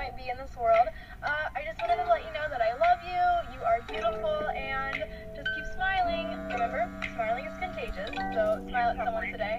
might be in this world. I just wanted to let you know that I love you, you are beautiful, and just keep smiling. Remember, smiling is contagious, so smile at someone today.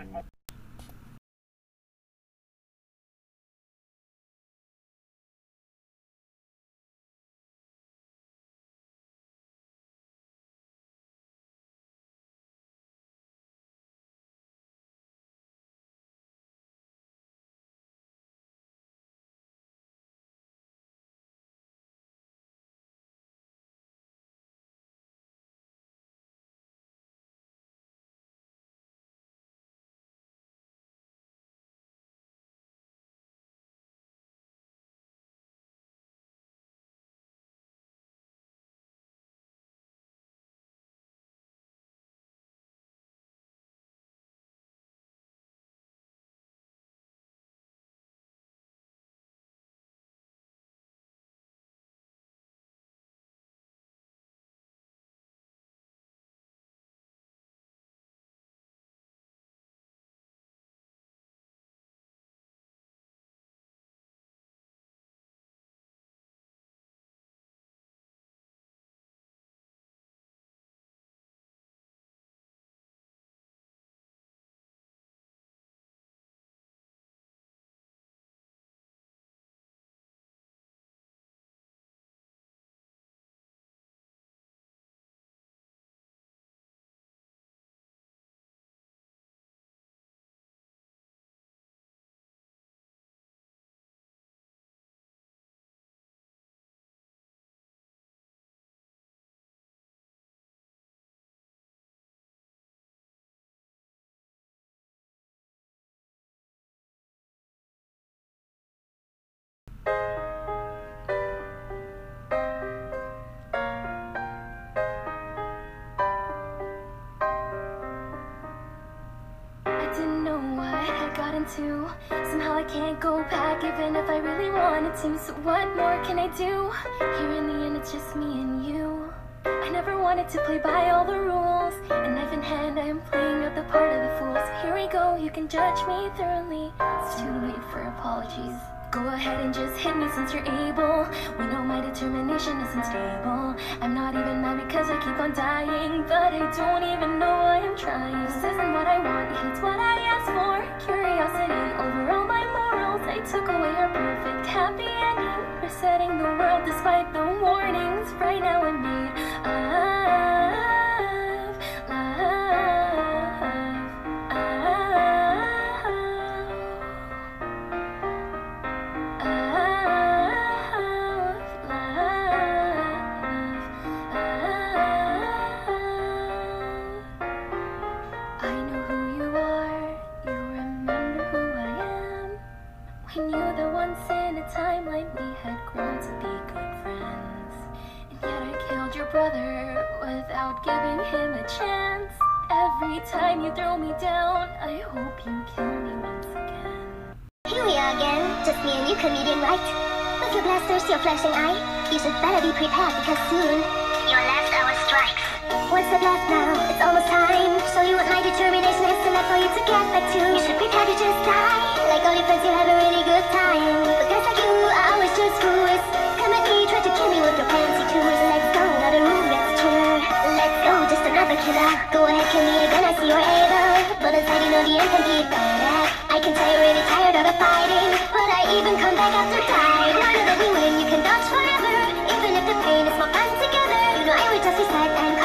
Somehow I can't go back even if I really wanted to. So what more can I do? Here in the end it's just me and you. I never wanted to play by all the rules, and knife in hand I am playing out the part of the fool. So here we go, you can judge me thoroughly. It's too late for apologies. Go ahead and just hit me since you're able. We know my determination isn't stable. I'm not even mad because I keep on dying, but I don't even know why I'm trying. This isn't what I want, it's what I asked for. Curiosity over all my morals. I took away our perfect happy ending. Resetting the world despite the warnings. Right now I'm made of We knew that once in a time like we had grown to be good friends, and yet I killed your brother without giving him a chance. Every time you throw me down, I hope you kill me once again. Here we are again, just me and you, comedian, right? With your blasters, your flashing eye, you should better be prepared because soon your last hour strikes. What's the blast now? It's almost time. Show you what my determination has to left for you to get back to. You should prepare to just die. Like all your friends, you have a really good time. But guys like you are always just fools. Come at me, try to kill me with your fancy tours. Let's go, another move, that's true. Let's go, just another killer. Go ahead, kill me again, I see you're able. But inside you know the end can be bad. I can tell you're really tired of the fighting, but I even come back after dying. Rather than you win, you can dodge forever. Even if the pain is more fun together, you know I would just reset and